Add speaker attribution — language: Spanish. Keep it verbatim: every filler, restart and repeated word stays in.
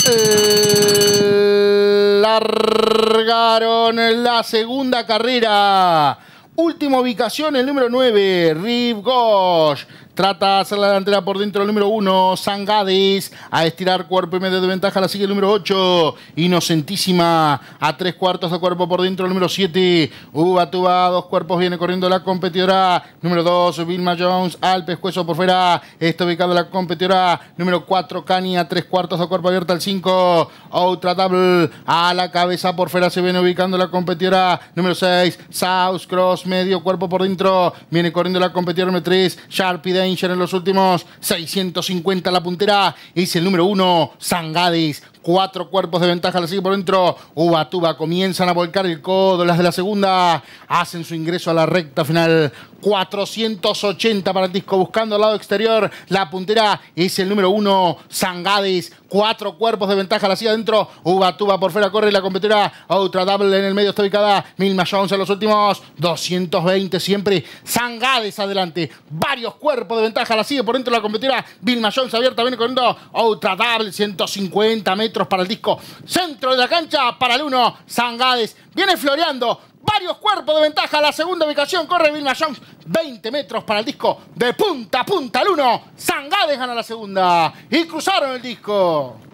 Speaker 1: Largaron la segunda carrera. Última ubicación, el número nueve, Rive Gauche. Trata de hacer la delantera por dentro el número uno, Sangades. A estirar cuerpo y medio de ventaja la sigue el número ocho, Inocentísima. A tres cuartos de cuerpo por dentro el número siete, Uva Tuba. Dos cuerpos viene corriendo la competidora. Número dos, Vilma Jones. Al pescuezo por fuera. Está ubicada la competidora. Número cuatro, Cani. A tres cuartos de cuerpo abierta el cinco. Outra Double. A la cabeza por fuera se viene ubicando la competidora. Número seis, South Cross. Medio cuerpo por dentro. Viene corriendo la competidora número tres, Sharpie Danger en los últimos seiscientos cincuenta. La puntera es el número uno, Sangades. Cuatro cuerpos de ventaja la sigue por dentro. Uva Tuba comienzan a volcar el codo. Las de la segunda hacen su ingreso a la recta final. cuatrocientos ochenta para el disco. Buscando al lado exterior. La puntera es el número uno, Sangades. Cuatro cuerpos de ventaja la sigue adentro. Uva Tuba por fuera corre la competidora. Otra double en el medio está ubicada. Vilma Jones en los últimos doscientos veinte. Siempre Sangades adelante. Varios cuerpos de ventaja la sigue por dentro la competidora. Vilma Jones abierta. Viene corriendo. Otra double. ciento cincuenta metros para el disco. Centro de la cancha para el uno. Sangades viene floreando. Varios cuerpos de ventaja. La segunda ubicación corre Vilma Jones. veinte metros para el disco. De punta a punta el uno. Sangades gana la segunda. Y cruzaron el disco.